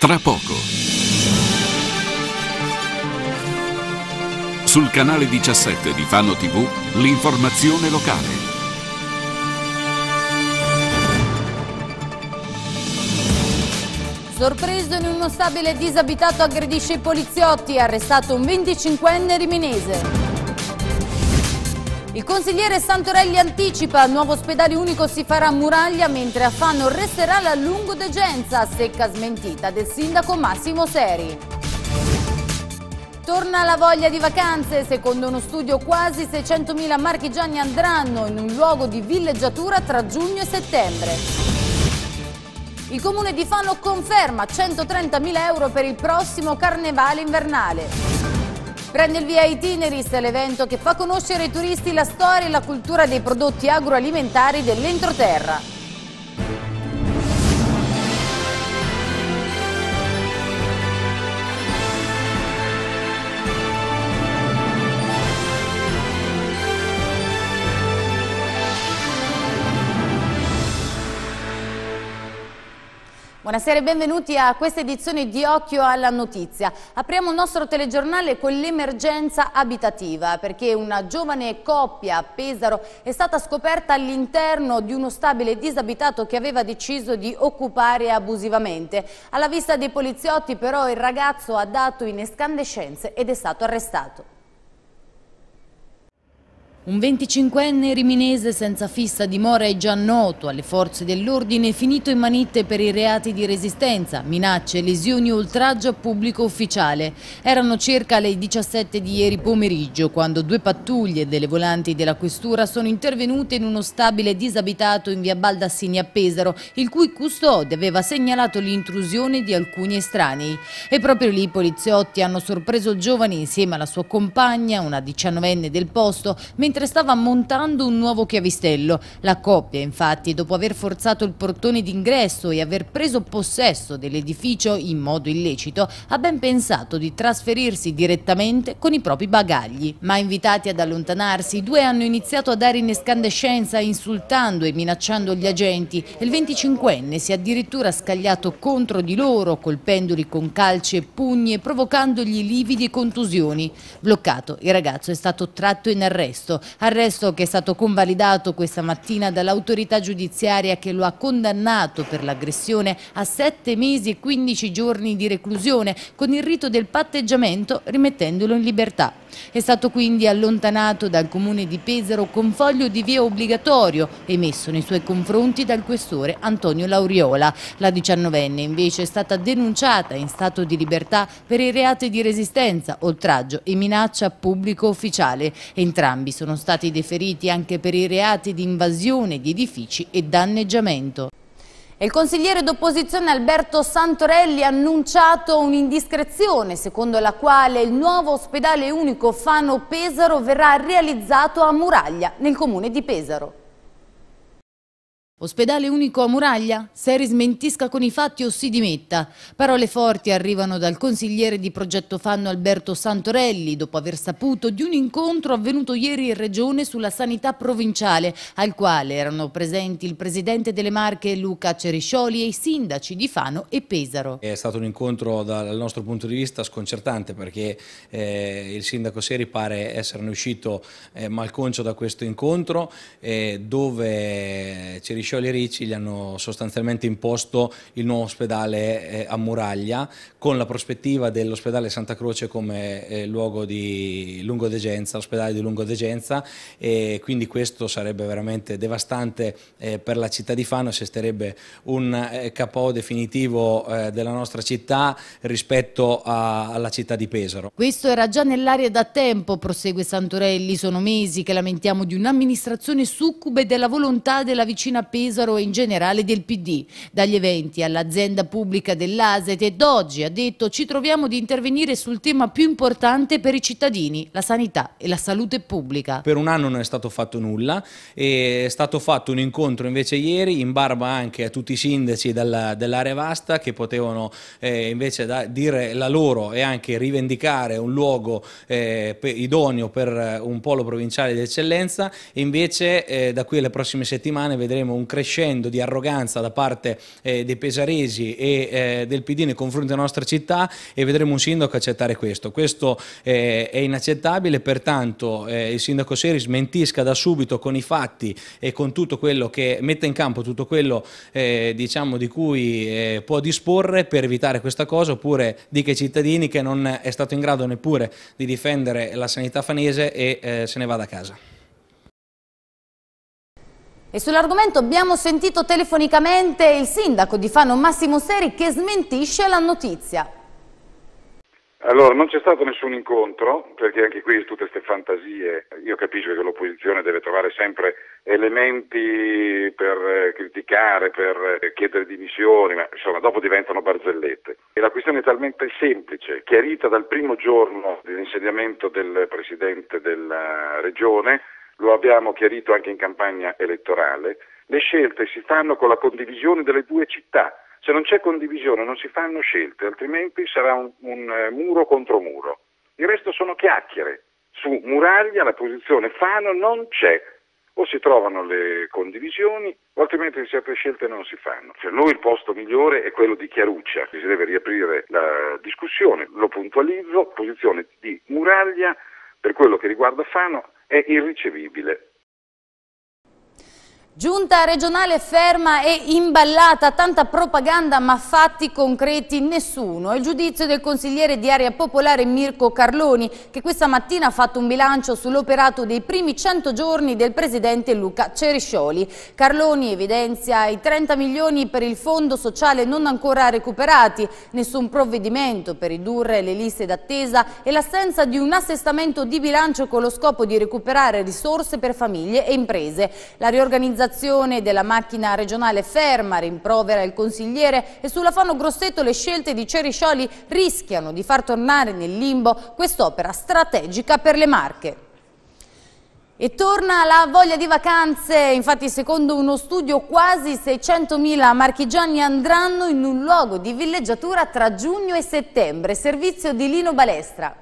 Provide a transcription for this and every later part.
tra poco. Sul canale 17 di Fano TV, l'informazione locale. Sorpreso in uno stabile disabitato aggredisce i poliziotti, arrestato un 25enne riminese. Il consigliere Santorelli anticipa, nuovo ospedale unico si farà a Muraglia mentre a Fano resterà la lungodegenza, secca smentita del sindaco Massimo Seri. Torna la voglia di vacanze, secondo uno studio quasi 600.000 marchigiani andranno in un luogo di villeggiatura tra giugno e settembre. Il comune di Fano conferma 130.000 euro per il prossimo carnevale invernale. Prende il via Itineris, l'evento che fa conoscere ai turisti la storia e la cultura dei prodotti agroalimentari dell'entroterra. Buonasera e benvenuti a questa edizione di Occhio alla Notizia. Apriamo il nostro telegiornale con l'emergenza abitativa perché una giovane coppia a Pesaro è stata scoperta all'interno di uno stabile disabitato che aveva deciso di occupare abusivamente. Alla vista dei poliziotti però il ragazzo ha dato in escandescenze ed è stato arrestato. Un 25enne riminese senza fissa dimora e già noto alle forze dell'ordine finito in manette per i reati di resistenza, minacce, lesioni e oltraggio a pubblico ufficiale. Erano circa le 17 di ieri pomeriggio quando due pattuglie delle volanti della questura sono intervenute in uno stabile disabitato in via Baldassini a Pesaro, il cui custode aveva segnalato l'intrusione di alcuni estranei. E proprio lì i poliziotti hanno sorpreso il giovane insieme alla sua compagna, una 19enne del posto, mentre stava montando un nuovo chiavistello. La coppia, infatti, dopo aver forzato il portone d'ingresso e aver preso possesso dell'edificio in modo illecito, ha ben pensato di trasferirsi direttamente con i propri bagagli. Ma invitati ad allontanarsi, i due hanno iniziato a dare in escandescenza insultando e minacciando gli agenti e il 25enne si è addirittura scagliato contro di loro, colpendoli con calci e pugni e provocandogli lividi e contusioni. Bloccato, il ragazzo è stato tratto in arresto che è stato convalidato questa mattina dall'autorità giudiziaria che lo ha condannato per l'aggressione a 7 mesi e 15 giorni di reclusione con il rito del patteggiamento, rimettendolo in libertà. È stato quindi allontanato dal comune di Pesaro con foglio di via obbligatorio emesso nei suoi confronti dal questore Antonio Lauriola. La 19enne invece è stata denunciata in stato di libertà per i reati di resistenza, oltraggio e minaccia a pubblico ufficiale. Entrambi sono stati deferiti anche per i reati di invasione di edifici e danneggiamento. Il consigliere d'opposizione Alberto Santorelli ha annunciato un'indiscrezione secondo la quale il nuovo ospedale unico Fano-Pesaro verrà realizzato a Muraglia, nel comune di Pesaro. Ospedale unico a Muraglia? Seri smentisca con i fatti o si dimetta. Parole forti arrivano dal consigliere di progetto Fano Alberto Santorelli dopo aver saputo di un incontro avvenuto ieri in regione sulla sanità provinciale al quale erano presenti il presidente delle Marche Luca Ceriscioli e i sindaci di Fano e Pesaro. È stato un incontro dal nostro punto di vista sconcertante perché il sindaco Seri pare esserne uscito malconcio da questo incontro dove Ceriscioli e Ricci gli hanno sostanzialmente imposto il nuovo ospedale a Muraglia con la prospettiva dell'ospedale Santa Croce come luogo di lungodegenza, ospedale di lungodegenza, e quindi questo sarebbe veramente devastante per la città di Fano, assesterebbe un KO definitivo della nostra città rispetto alla città di Pesaro. Questo era già nell'aria da tempo, prosegue Santorelli, sono mesi che lamentiamo di un'amministrazione succube della volontà della vicina Pesaro e in generale del PD, dagli eventi all'azienda pubblica dell'ASET, ed oggi ha detto ci troviamo di intervenire sul tema più importante per i cittadini, la sanità e la salute pubblica. Per un anno non è stato fatto nulla, è stato fatto un incontro invece ieri in barba anche a tutti i sindaci dell'area vasta che potevano invece dire la loro e anche rivendicare un luogo idoneo per un polo provinciale di eccellenza, e invece da qui alle prossime settimane vedremo un crescendo di arroganza da parte dei pesaresi e del PD nei confronti della nostra città, e vedremo un sindaco accettare questo. Questo è inaccettabile, pertanto il sindaco Seri smentisca da subito con i fatti e con tutto quello che mette in campo, tutto quello diciamo di cui può disporre per evitare questa cosa, oppure dica ai cittadini che non è stato in grado neppure di difendere la sanità fanese e se ne vada a casa. E sull'argomento abbiamo sentito telefonicamente il sindaco di Fano Massimo Seri, che smentisce la notizia. Allora, non c'è stato nessun incontro, perché anche qui tutte queste fantasie, io capisco che l'opposizione deve trovare sempre elementi per criticare, per chiedere dimissioni, ma insomma dopo diventano barzellette. E la questione è talmente semplice, chiarita dal primo giorno dell'insediamento del Presidente della Regione, lo abbiamo chiarito anche in campagna elettorale, le scelte si fanno con la condivisione delle due città. Se non c'è condivisione non si fanno scelte, altrimenti sarà un muro contro muro. Il resto sono chiacchiere. Su Muraglia la posizione Fano non c'è. O si trovano le condivisioni o altrimenti certe scelte non si fanno. Per noi il posto migliore è quello di Chiaruccia, si deve riaprire la discussione, lo puntualizzo, la posizione di Muraglia per quello che riguarda Fano è irricevibile. Giunta regionale ferma e imballata, tanta propaganda ma fatti concreti nessuno. È il giudizio del consigliere di Area Popolare Mirko Carloni, che questa mattina ha fatto un bilancio sull'operato dei primi 100 giorni del presidente Luca Ceriscioli. Carloni evidenzia i 30 milioni per il fondo sociale non ancora recuperati, nessun provvedimento per ridurre le liste d'attesa e l'assenza di un assestamento di bilancio con lo scopo di recuperare risorse per famiglie e imprese. La riorganizzazione della macchina regionale ferma, rimprovera il consigliere, e sulla Fano Grosseto le scelte di Ceriscioli rischiano di far tornare nel limbo quest'opera strategica per le Marche. E torna la voglia di vacanze, infatti secondo uno studio quasi 600.000 marchigiani andranno in un luogo di villeggiatura tra giugno e settembre, servizio di Lino Balestra.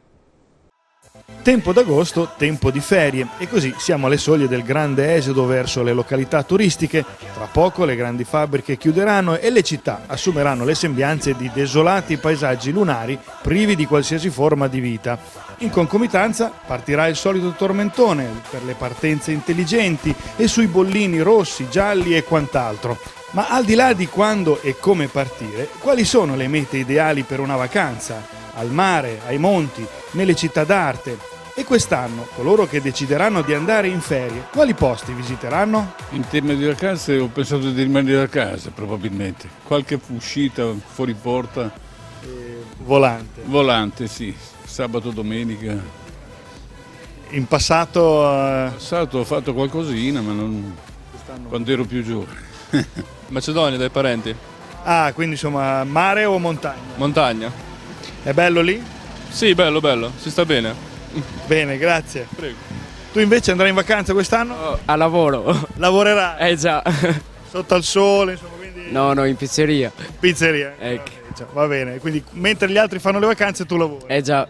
Tempo d'agosto, tempo di ferie, e così siamo alle soglie del grande esodo verso le località turistiche. Tra poco le grandi fabbriche chiuderanno e le città assumeranno le sembianze di desolati paesaggi lunari privi di qualsiasi forma di vita. In concomitanza partirà il solito tormentone per le partenze intelligenti e sui bollini rossi, gialli e quant'altro. Ma al di là di quando e come partire, quali sono le mete ideali per una vacanza? Al mare, ai monti, nelle città d'arte. E quest'anno, coloro che decideranno di andare in ferie, quali posti visiteranno? In tema di vacanze ho pensato di rimanere a casa, probabilmente. Qualche uscita fuori porta. Volante. Volante, sì. Sabato, domenica. In passato... In passato ho fatto qualcosina, ma non quando ero più giovane. Macedonia, dai parenti. Ah, quindi insomma, mare o montagna? Montagna. È bello lì? Sì, bello, bello, si sta bene. Bene, grazie. Prego. Tu invece andrai in vacanza quest'anno? Oh, a lavoro. Lavorerai? Già. Sotto al sole, insomma, quindi... No, in pizzeria. Pizzeria? Ecco. Va bene, quindi mentre gli altri fanno le vacanze tu lavori? Già.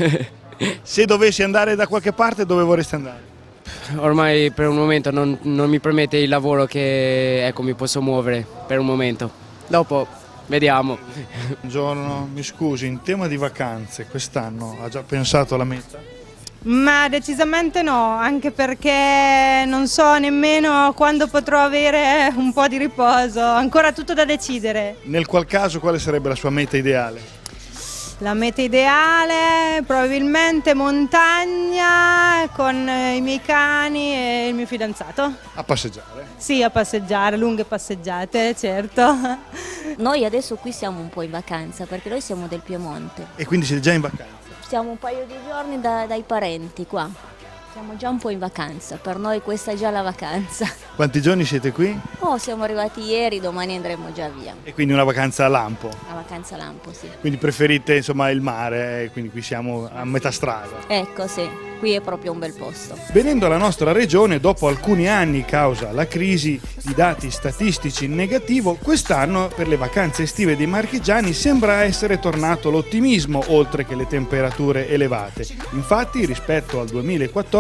Se dovessi andare da qualche parte, dove vorresti andare? Ormai per un momento non mi permette il lavoro che mi posso muovere per un momento. Dopo vediamo. Buongiorno, mi scusi, in tema di vacanze quest'anno ha già pensato alla meta? Ma decisamente no, anche perché non so nemmeno quando potrò avere un po' di riposo, ancora tutto da decidere. Nel qual caso quale sarebbe la sua meta ideale? La meta ideale probabilmente montagna con i miei cani e il mio fidanzato. A passeggiare? Sì, a passeggiare, lunghe passeggiate, certo. Noi adesso qui siamo un po' in vacanza perché noi siamo del Piemonte. E quindi siete già in vacanza? Siamo un paio di giorni dai parenti qua. Siamo già un po' in vacanza, per noi questa è già la vacanza. Quanti giorni siete qui? Oh, siamo arrivati ieri, domani andremo già via. E quindi una vacanza a lampo? Una vacanza a lampo, sì. Quindi preferite insomma il mare, quindi qui siamo a metà strada? Ecco, sì, qui è proprio un bel posto. Venendo alla nostra regione, dopo alcuni anni causa la crisi di dati statistici in negativo, quest'anno per le vacanze estive dei marchigiani sembra essere tornato l'ottimismo, oltre che le temperature elevate. Infatti rispetto al 2014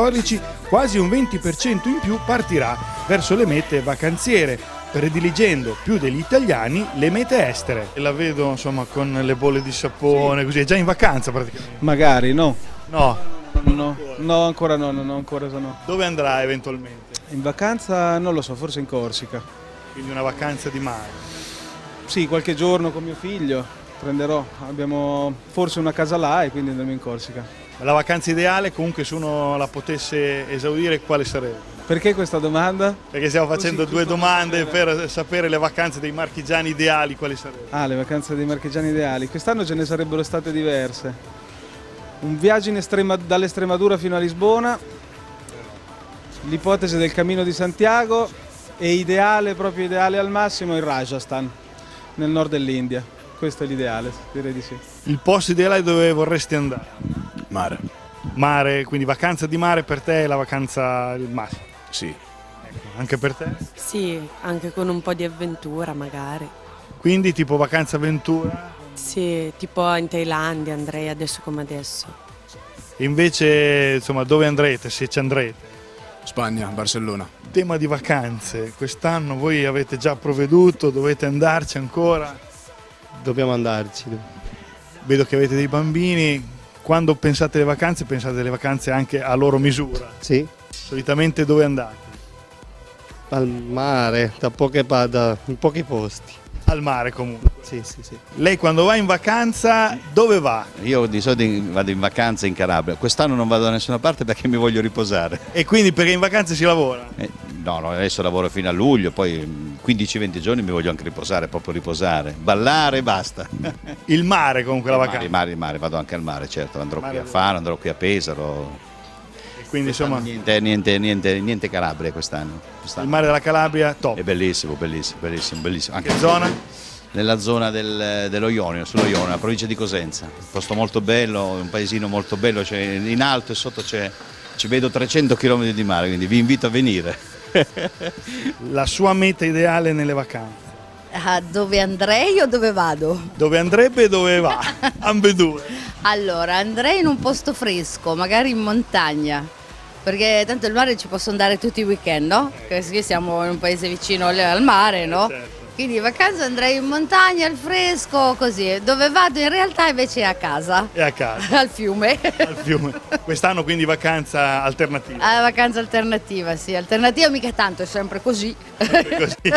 2014 quasi un 20% in più partirà verso le mete vacanziere, prediligendo più degli italiani le mete estere. E la vedo insomma con le bolle di sapone, sì. Così, è già in vacanza praticamente. Magari no. No? No, ancora no. Dove andrà eventualmente? In vacanza non lo so, forse in Corsica. Quindi una vacanza di mare? Sì, qualche giorno con mio figlio prenderò, abbiamo forse una casa là e quindi andremo in Corsica. La vacanza ideale comunque se uno la potesse esaudire quale sarebbe? Perché questa domanda? Perché stiamo facendo due domande per sapere le vacanze dei marchigiani ideali quali sarebbero. Ah, le vacanze dei marchigiani ideali. Quest'anno ce ne sarebbero state diverse. Un viaggio dall'Estremadura fino a Lisbona, l'ipotesi del Cammino di Santiago e proprio ideale al massimo il Rajasthan, nel nord dell'India. Questo è l'ideale, direi di sì. Il posto ideale dove vorresti andare? Mare. Mare, quindi vacanza di mare per te è la vacanza il massimo? Sì. Ecco, anche per te? Sì, anche con un po' di avventura magari. Quindi tipo vacanza avventura? Sì, tipo in Thailandia andrei adesso come adesso. E invece, insomma, dove andrete, se ci andrete? Spagna, Barcellona. Tema di vacanze, quest'anno voi avete già provveduto, dovete andarci ancora? Dobbiamo andarci. Vedo che avete dei bambini, quando pensate alle vacanze anche a loro misura? Sì. Solitamente dove andate? Al mare, in pochi posti. Al mare comunque? Sì. Lei quando va in vacanza dove va? Io di solito vado in vacanza in Calabria, quest'anno non vado da nessuna parte perché mi voglio riposare. E quindi perché in vacanza si lavora? No, adesso lavoro fino a luglio, poi 15-20 giorni mi voglio anche riposare, proprio riposare, ballare e basta. Il mare comunque la vacanza? Il mare, vado anche al mare, certo, andrò qui a Fano, andrò qui a Pesaro. E quindi insomma niente Calabria quest'anno. Il mare della Calabria top. È bellissimo. Anche che zona? Nella zona dello Ionio, sullo Ionio, la provincia di Cosenza. Un posto molto bello, un paesino molto bello, in alto e sotto ci vedo 300 km di mare, quindi vi invito a venire. La sua meta ideale nelle vacanze? Dove andrei o dove vado? Dove andrebbe e dove va? Ambedue. Allora, andrei in un posto fresco, magari in montagna, perché tanto il mare ci posso andare tutti i weekend, no? Perché siamo in un paese vicino al mare, no? Certo. Quindi in vacanza andrei in montagna, al fresco, così. Dove vado in realtà invece è a casa. È a casa? Al fiume. Al fiume. Quest'anno quindi vacanza alternativa? Vacanza alternativa, sì. Alternativa mica tanto, è sempre così. Sempre così.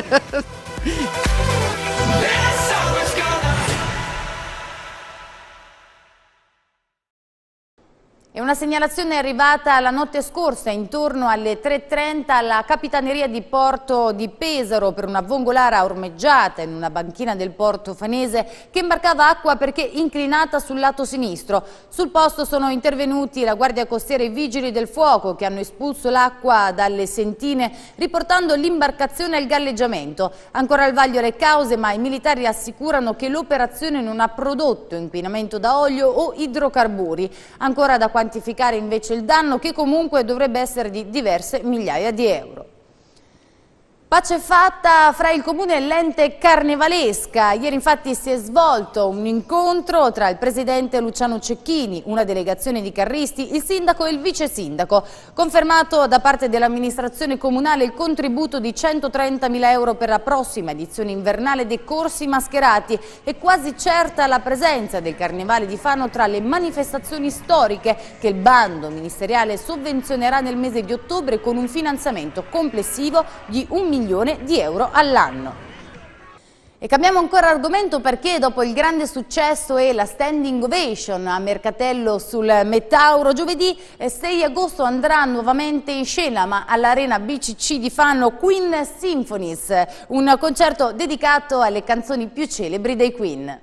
E una segnalazione è arrivata la notte scorsa intorno alle 3:30 alla Capitaneria di Porto di Pesaro per una vongolara ormeggiata in una banchina del porto fanese che imbarcava acqua perché inclinata sul lato sinistro. Sul posto sono intervenuti la Guardia Costiera e i Vigili del Fuoco che hanno espulso l'acqua dalle sentine riportando l'imbarcazione al galleggiamento. Ancora al vaglio le cause, ma i militari assicurano che l'operazione non ha prodotto inquinamento da olio o idrocarburi. Ancora da quantificare invece il danno che comunque dovrebbe essere di diverse migliaia di euro. Pace fatta fra il Comune e l'ente Carnevalesca. Ieri infatti si è svolto un incontro tra il presidente Luciano Cecchini, una delegazione di carristi, il sindaco e il vice sindaco. Confermato da parte dell'amministrazione comunale il contributo di 130.000 euro per la prossima edizione invernale dei corsi mascherati e quasi certa la presenza del Carnevale di Fano tra le manifestazioni storiche che il bando ministeriale sovvenzionerà nel mese di ottobre con un finanziamento complessivo di 1 milione di euro all'anno. E cambiamo ancora argomento perché dopo il grande successo e la standing ovation a Mercatello sul Metauro, giovedì 6 agosto andrà nuovamente in scena, ma all'Arena BCC di Fano, Queen Symphonies, un concerto dedicato alle canzoni più celebri dei Queen.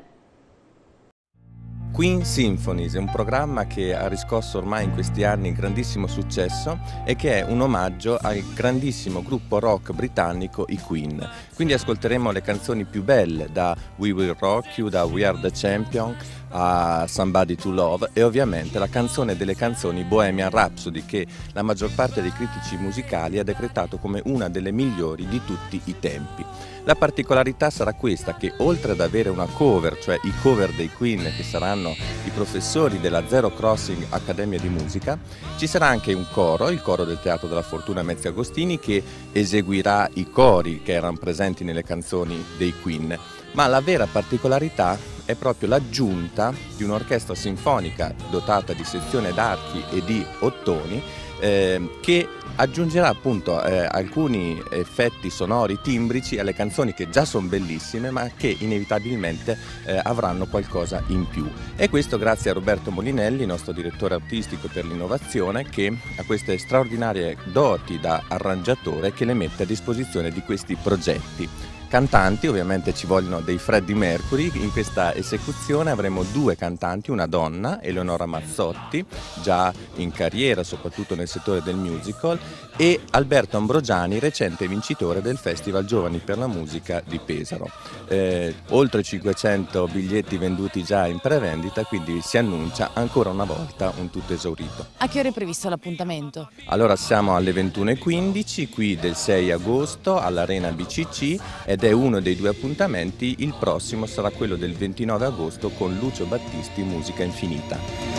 Queen Symphonies è un programma che ha riscosso ormai in questi anni grandissimo successo e che è un omaggio al grandissimo gruppo rock britannico i Queen. Quindi ascolteremo le canzoni più belle, da We Will Rock You, da We Are the Champion, a Somebody to Love e ovviamente la canzone delle canzoni Bohemian Rhapsody, che la maggior parte dei critici musicali ha decretato come una delle migliori di tutti i tempi. La particolarità sarà questa, che oltre ad avere una cover, cioè i cover dei Queen che saranno i professori della Zero Crossing Accademia di Musica, ci sarà anche un coro, il coro del Teatro della Fortuna Mezzi Agostini, che eseguirà i cori che erano presenti nelle canzoni dei Queen. Ma la vera particolarità è proprio l'aggiunta di un'orchestra sinfonica dotata di sezione d'archi e di ottoni che aggiungerà appunto alcuni effetti sonori timbrici alle canzoni che già sono bellissime, ma che inevitabilmente avranno qualcosa in più. E questo grazie a Roberto Molinelli, nostro direttore artistico per l'innovazione, che ha queste straordinarie doti da arrangiatore che le mette a disposizione di questi progetti. Cantanti, ovviamente ci vogliono dei Freddie Mercury. In questa esecuzione avremo 2 cantanti, una donna, Eleonora Mazzotti, già in carriera soprattutto nel settore del musical, e Alberto Ambrogiani, recente vincitore del Festival Giovani per la Musica di Pesaro. Oltre 500 biglietti venduti già in prevendita, quindi si annuncia ancora una volta un tutto esaurito. A che ora è previsto l'appuntamento? Allora siamo alle 21:15 qui del 6 agosto all'Arena BCC ed è uno dei 2 appuntamenti. Il prossimo sarà quello del 29 agosto con Lucio Battisti, Musica Infinita.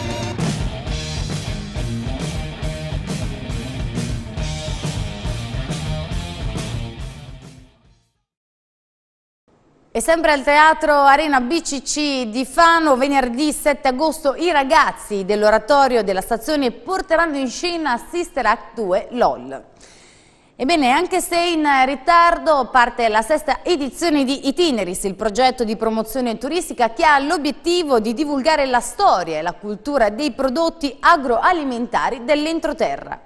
E sempre al Teatro Arena BCC di Fano, venerdì 7 agosto, i ragazzi dell'oratorio della stazione porteranno in scena Sister Act 2 LOL. Ebbene, anche se in ritardo, parte la 6ª edizione di Itineris, il progetto di promozione turistica che ha l'obiettivo di divulgare la storia e la cultura dei prodotti agroalimentari dell'entroterra.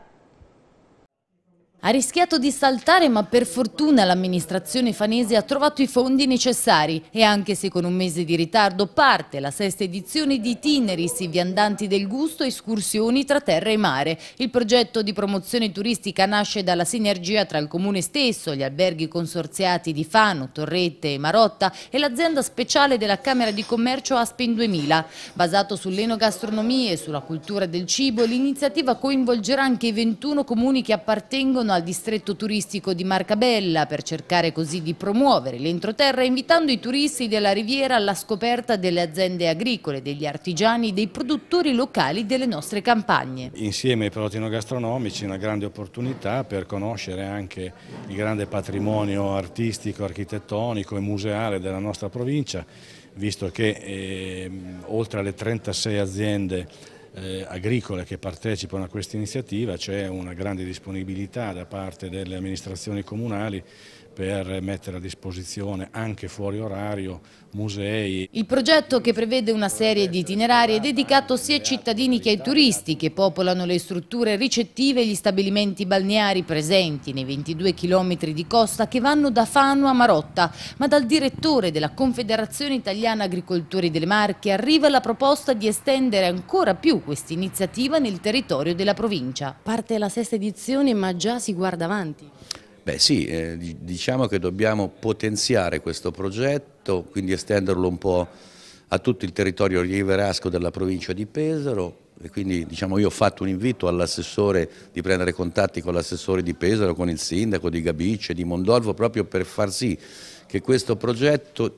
Ha rischiato di saltare, ma per fortuna l'amministrazione fanese ha trovato i fondi necessari e anche se con un mese di ritardo parte la 6ª edizione di Itineris, i viandanti del gusto, escursioni tra terra e mare. Il progetto di promozione turistica nasce dalla sinergia tra il comune stesso, gli alberghi consorziati di Fano, Torrette e Marotta e l'azienda speciale della Camera di Commercio Aspen 2000. Basato sull'enogastronomia e sulla cultura del cibo, l'iniziativa coinvolgerà anche i 21 comuni che appartengono al distretto turistico di Marcabella per cercare così di promuovere l'entroterra, invitando i turisti della Riviera alla scoperta delle aziende agricole, degli artigiani, dei produttori locali delle nostre campagne. Insieme ai prodotti enogastronomici una grande opportunità per conoscere anche il grande patrimonio artistico, architettonico e museale della nostra provincia, visto che oltre alle 36 aziende agricole che partecipano a questa iniziativa c'è una grande disponibilità da parte delle amministrazioni comunali per mettere a disposizione anche fuori orario musei. Il progetto, che prevede una serie di itinerari, è dedicato sia ai cittadini che ai turisti che popolano le strutture ricettive e gli stabilimenti balneari presenti nei 22 chilometri di costa che vanno da Fano a Marotta, ma dal direttore della Confederazione Italiana Agricoltori delle Marche arriva la proposta di estendere ancora più questa iniziativa nel territorio della provincia. Parte la 6ª edizione, ma già si guarda avanti. Beh sì, diciamo che dobbiamo potenziare questo progetto, quindi estenderlo un po' a tutto il territorio rivierasco della provincia di Pesaro, e quindi diciamo io ho fatto un invito all'assessore di prendere contatti con l'assessore di Pesaro, con il sindaco di Gabice, di Mondolfo, proprio per far sì che questo progetto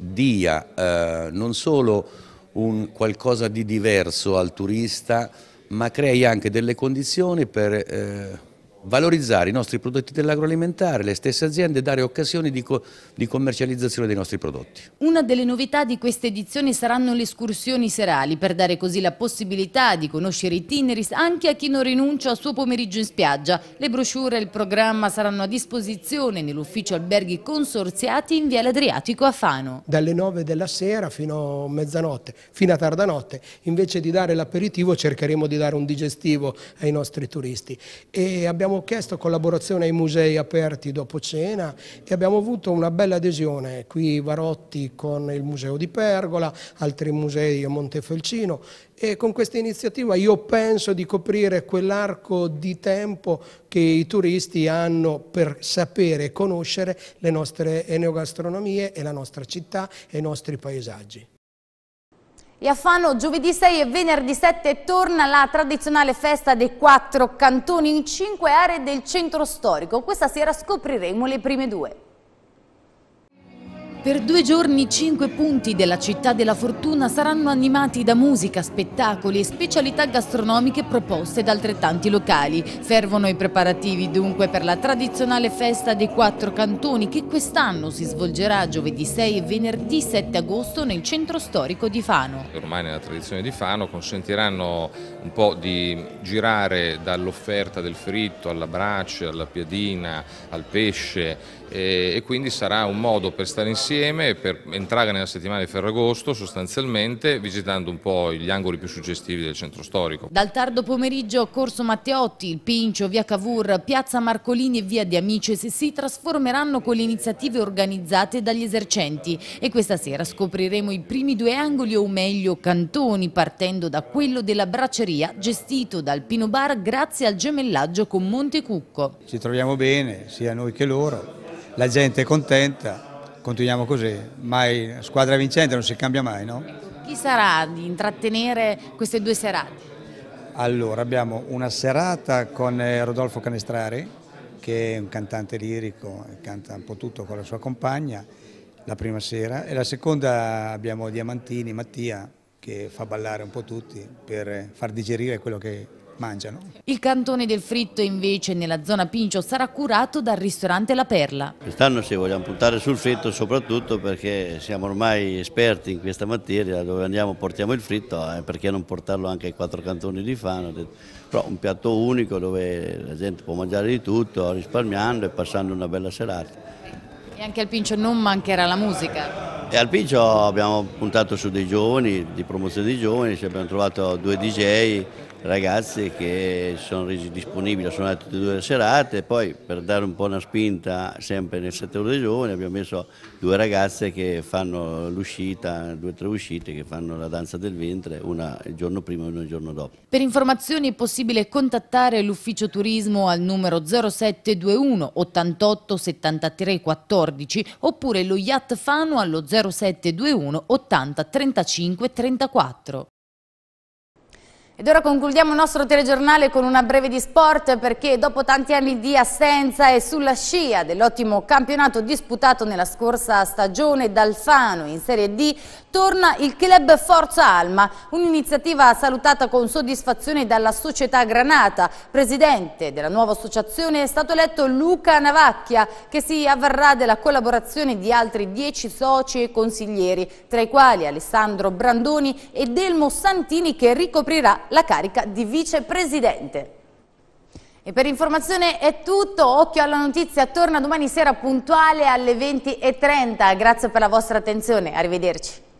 dia non solo un qualcosa di diverso al turista, ma crei anche delle condizioni per valorizzare i nostri prodotti dell'agroalimentare, le stesse aziende, e dare occasioni di commercializzazione dei nostri prodotti. Una delle novità di questa edizione saranno le escursioni serali, per dare così la possibilità di conoscere Itineris anche a chi non rinuncia al suo pomeriggio in spiaggia. Le brochure e il programma saranno a disposizione nell'ufficio alberghi consorziati in Viale Adriatico a Fano. Dalle 9 della sera fino a mezzanotte, fino a tarda notte, invece di dare l'aperitivo cercheremo di dare un digestivo ai nostri turisti. E abbiamo chiesto collaborazione ai musei aperti dopo cena e abbiamo avuto una bella adesione, qui Varotti con il Museo di Pergola, altri musei a Montefelcino, e con questa iniziativa io penso di coprire quell'arco di tempo che i turisti hanno per sapere e conoscere le nostre enogastronomie e la nostra città e i nostri paesaggi. E a Fano giovedì 6 e venerdì 7 torna la tradizionale festa dei 4 cantoni in 5 aree del centro storico. Questa sera scopriremo le prime 2. Per 2 giorni 5 punti della città della fortuna saranno animati da musica, spettacoli e specialità gastronomiche proposte da altrettanti locali. Fervono i preparativi dunque per la tradizionale festa dei 4 cantoni che quest'anno si svolgerà giovedì 6 e venerdì 7 agosto nel centro storico di Fano. Ormai nella tradizione di Fano consentiranno un po' di girare dall'offerta del fritto alla brace, alla piadina, al pesce e quindi sarà un modo per stare insieme, per entrare nella settimana di Ferragosto sostanzialmente visitando un po' gli angoli più suggestivi del centro storico. Dal tardo pomeriggio Corso Matteotti, il Pincio, via Cavour, piazza Marcolini e via De Amicis si trasformeranno con le iniziative organizzate dagli esercenti e questa sera scopriremo i primi 2 angoli o meglio cantoni partendo da quello della braceria gestito dal Pino Bar grazie al gemellaggio con Montecucco. Ci troviamo bene sia noi che loro. La gente è contenta, continuiamo così, mai squadra vincente non si cambia mai, no? Chi sarà di intrattenere queste 2 serate? Allora, abbiamo una serata con Rodolfo Canestrari, che è un cantante lirico, canta un po' tutto con la sua compagna, la prima sera, e la seconda abbiamo Diamantini, Mattia, che fa ballare un po' tutti per far digerire quello che mangiano. Il cantone del fritto invece nella zona Pincio sarà curato dal ristorante La Perla. Quest'anno sì, vogliamo puntare sul fritto soprattutto perché siamo ormai esperti in questa materia, dove andiamo portiamo il fritto, perché non portarlo anche ai 4 cantoni di Fano, però un piatto unico dove la gente può mangiare di tutto risparmiando e passando una bella serata. E anche al Pincio non mancherà la musica. E al Pincio abbiamo puntato su dei giovani, di promozione dei giovani, ci abbiamo trovato 2 DJ, ragazzi che sono resi disponibili a suonare tutte e 2 le serate e poi per dare un po' una spinta sempre nel settore dei giovani abbiamo messo 2 ragazze che fanno l'uscita, 2 o 3 uscite che fanno la danza del ventre, una il giorno prima e una il giorno dopo. Per informazioni è possibile contattare l'ufficio turismo al numero 0721 88 73 14 oppure lo Yacht Fano allo 0721 80 35 34. Ed ora concludiamo il nostro telegiornale con una breve di sport perché dopo tanti anni di assenza e sulla scia dell'ottimo campionato disputato nella scorsa stagione dal Fano in Serie D torna il Club Forza Alma, un'iniziativa salutata con soddisfazione dalla società Granata. Presidente della nuova associazione è stato eletto Luca Navacchia che si avvarrà della collaborazione di altri 10 soci e consiglieri, tra i quali Alessandro Brandoni e Delmo Santini che ricoprirà la carica di vicepresidente. E per informazione è tutto, occhio alla notizia, torna domani sera puntuale alle 20:30, grazie per la vostra attenzione, arrivederci.